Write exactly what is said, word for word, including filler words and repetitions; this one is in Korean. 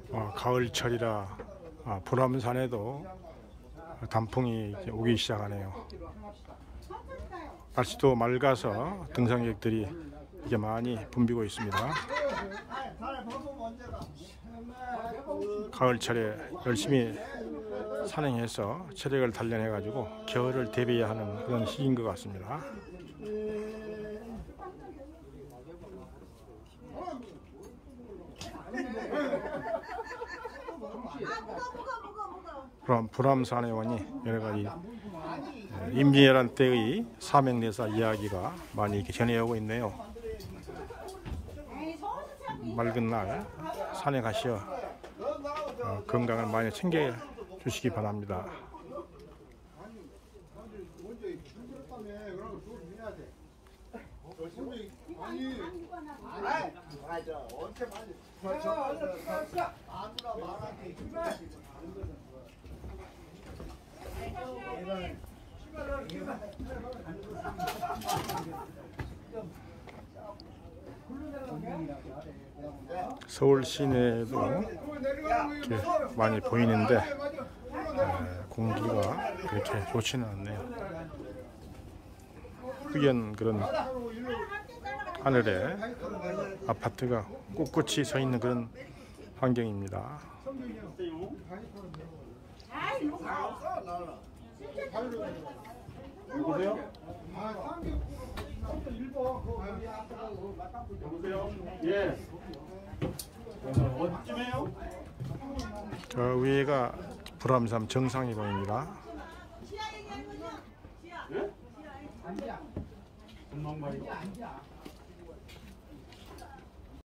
어, 가을철이라 아, 불암산에도 단풍이 이제 오기 시작하네요. 날씨도 맑아서 등산객들이 이게 많이 붐비고 있습니다. 가을철에 열심히 산행해서 체력을 단련해 가지고 겨울을 대비해야 하는 그런 시기인 것 같습니다. 불암, 불암산에 오니 여러가지 임진왜란 때의 사명대사 이야기가 많이 이렇게 전해오고 있네요. 맑은 날 산에 가시어 어, 건강을 많이 챙겨 주시기 바랍니다. 서울 시내도 이렇게 많이 보이는데 에, 공기가 그렇게 좋지는 않네요. 흑연 그런 하늘에 아파트가 꿋꿋이 서 있는 그런 환경입니다. 여보세요? 여보세요? 예. 어디쯤에요? 저 위에가 불암산 정상이 보입니다. 예? 금방 말이야.